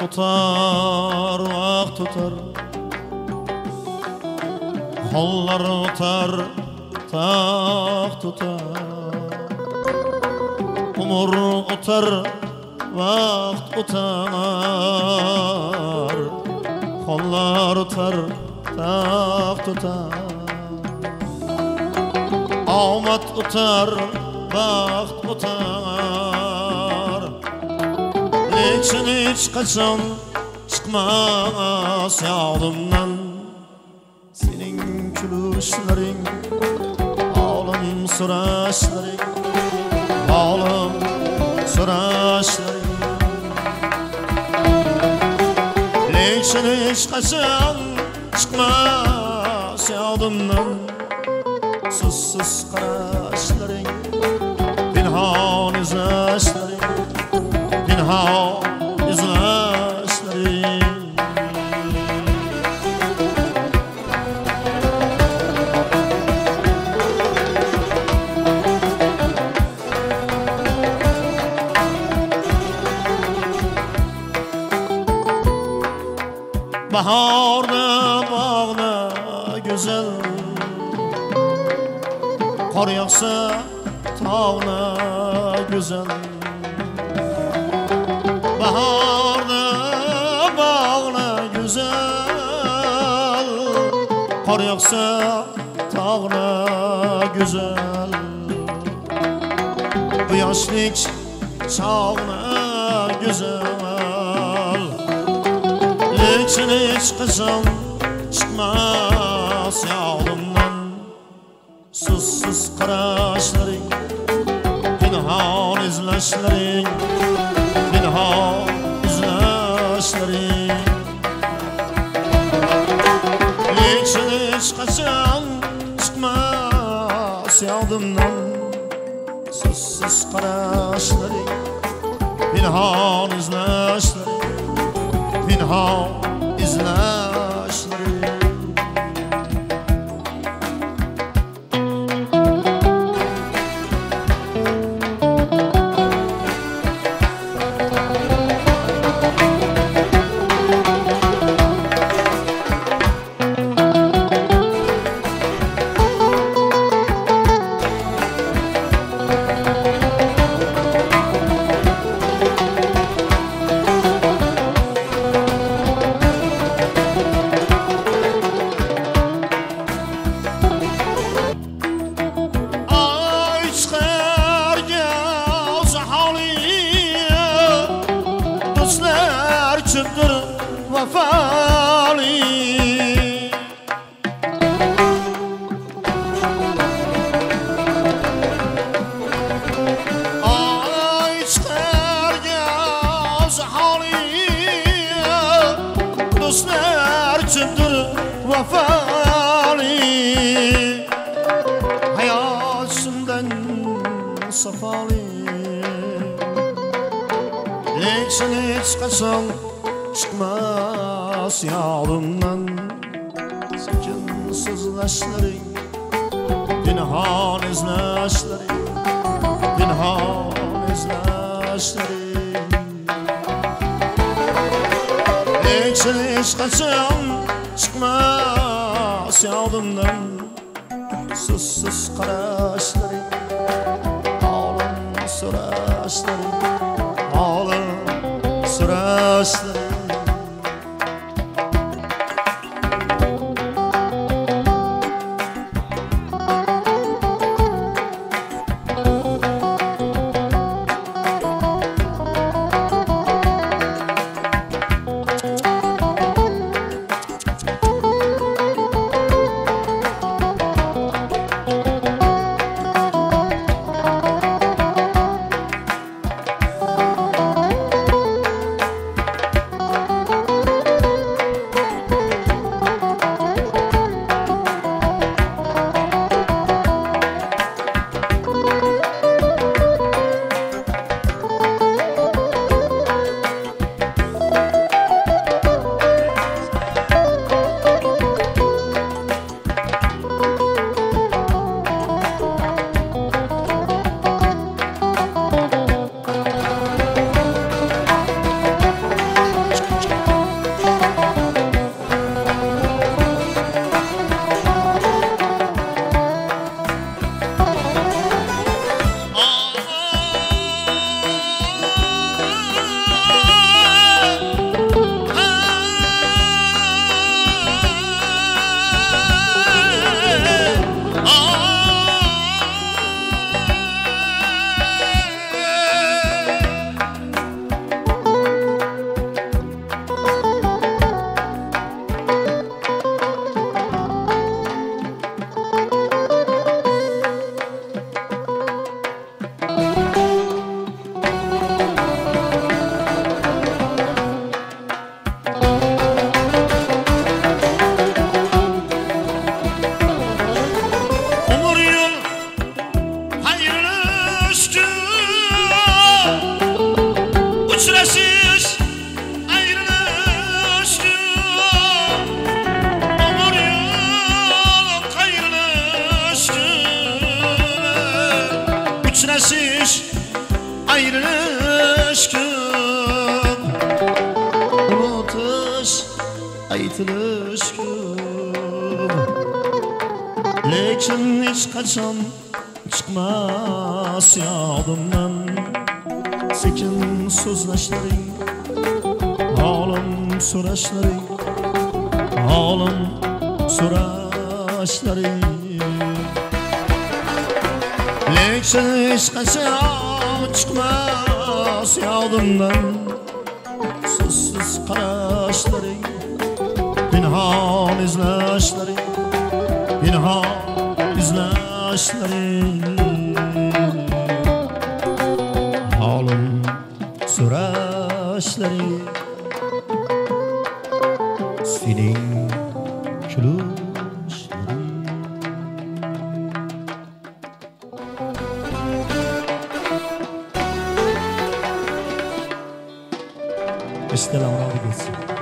tutar, vaqt tutar. Hollar tutar, taq tutar. Umur tutar, vaqt tutar. Hollar tutar, taq tutar. Omad tutar, vaqt tutar. Lekin hech qachon chiqmas yodimdan sening kulishlaring, olim so'rashlaring, olim so'rashlaring. Lekin hech qachon chiqmas yodimdan so'zsiz qarashlaring, pinhon izlashlaring, pinhon izlashlaring. Baharda bog'da go'zal, qor yog'sa tog'da go'zal. Baharda bog'da go'zal, qor yog'sa tog'da go'zal. Bu yoshlik chog'da go'zal. Lekin hech qachon chiqmas yodimdan so'zsiz qarashlaring, pinhon izlashlaring, pinhon izlashlaring. Lekin hech qachon chiqmas yodimdan so'zsiz qarashlaring, pinhon izlashlaring, pinhon izlashlaring. Kimdir vafali, ay çıkarga zahali, dostlar kimdir vafali. Hayatımdan safali, lekin hech qachon çıkmaz yolumdan sekin sızlaşlaring, pinhon izlashlaring, pinhon izlashlaring. Lekin hech qachon çıkmaz yolumdan so'zsiz qarashlaring, olim so'rashlaring, olim so'rashlaring. ajrashish ayrilish ko'p, unutish aytilish ko'p, lekin hech qachon chiqmas yodimdan sekin so'zlashlaring, holim so'rashlaring, holim so'rashlaring. Lekin hech qachon chiqmas yodimdan so'zsiz qarashlaring, pinhon izlashlaring, pinhon izlashlaring. Holim so'rashlaring, sening kulishlaring. Estela Mauricio.